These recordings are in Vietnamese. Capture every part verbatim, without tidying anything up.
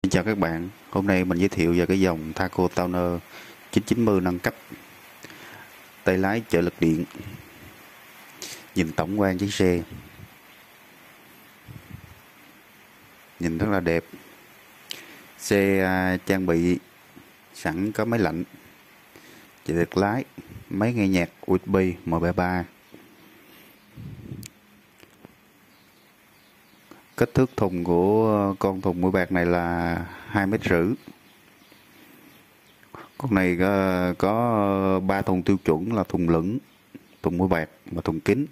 Xin chào các bạn, hôm nay mình giới thiệu về cái dòng Taco Tuner chín chín mươi nâng cấp, tay lái trợ lực điện. Nhìn tổng quan chiếc xe nhìn rất là đẹp. Xe à, trang bị sẵn có máy lạnh, trợ lực lái, máy nghe nhạc u ét bê M P ba. Kích thước thùng của con thùng mũi bạc này là hai mét rưỡi. Con này có, có ba thùng tiêu chuẩn là thùng lửng, thùng mũi bạc và thùng kín.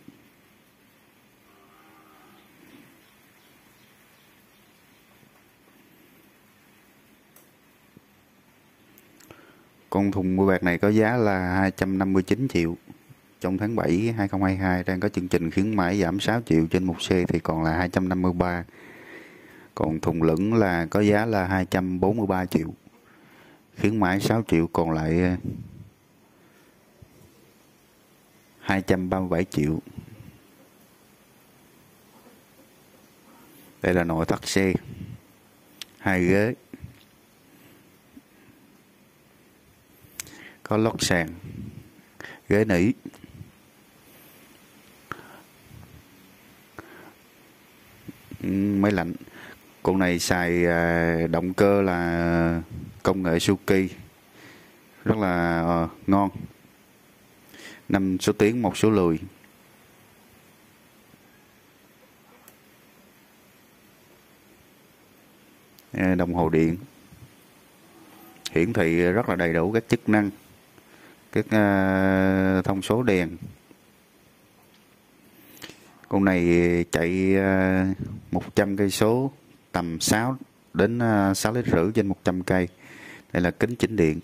Con thùng mũi bạc này có giá là hai trăm năm mươi chín triệu. Trong tháng bảy hai không hai hai đang có chương trình khuyến mãi giảm sáu triệu trên một xe thì còn là hai trăm năm mươi ba. Còn thùng lửng là có giá là hai trăm bốn mươi ba triệu. Khuyến mãi sáu triệu còn lại hai trăm ba mươi bảy triệu. Đây là nội thất xe. Hai ghế. Có lót sàn. Ghế nỉ. Máy lạnh. Con này xài động cơ là công nghệ Suzuki, rất là ngon. Năm số tiến một số lùi. Đồng hồ điện hiển thị rất là đầy đủ các chức năng, các uh, thông số đèn. Con này chạy uh, một trăm cây số, tầm sáu đến uh, sáu lít rưỡi trên một trăm cây. Đây là kính chỉnh điện.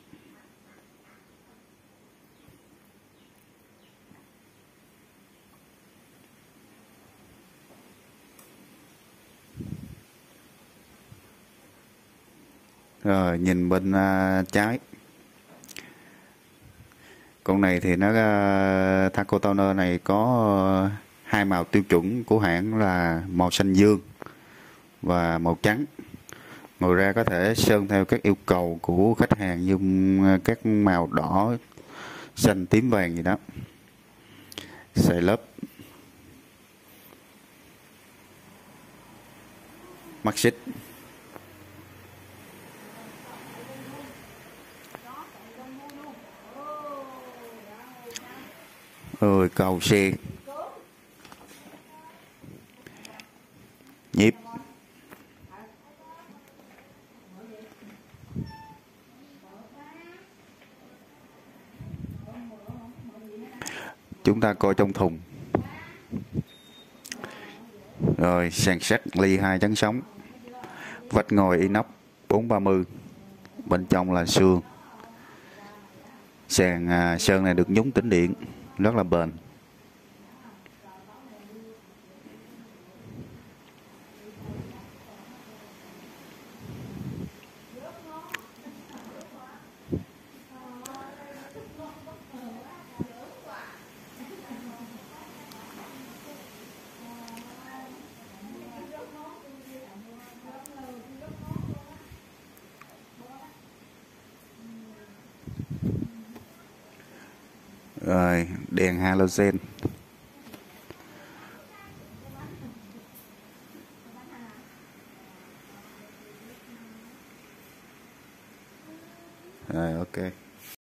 Rồi nhìn bên uh, trái. Con này thì nó uh, Taco Tuner này có uh, hai màu tiêu chuẩn của hãng là màu xanh dương và màu trắng. Ngoài ra có thể sơn theo các yêu cầu của khách hàng như các màu đỏ, xanh, tím, vàng gì đó. Xài lớp mắt xích. Ôi cầu xe. Nhíp. Chúng ta coi trong thùng. Rồi sàn sắt ly hai chắn sóng. Vách ngồi inox bốn ba mươi. Bên trong là xương. Sàn à, sơn này được nhúng tĩnh điện, rất là bền. Rồi đèn halogen. Rồi ok.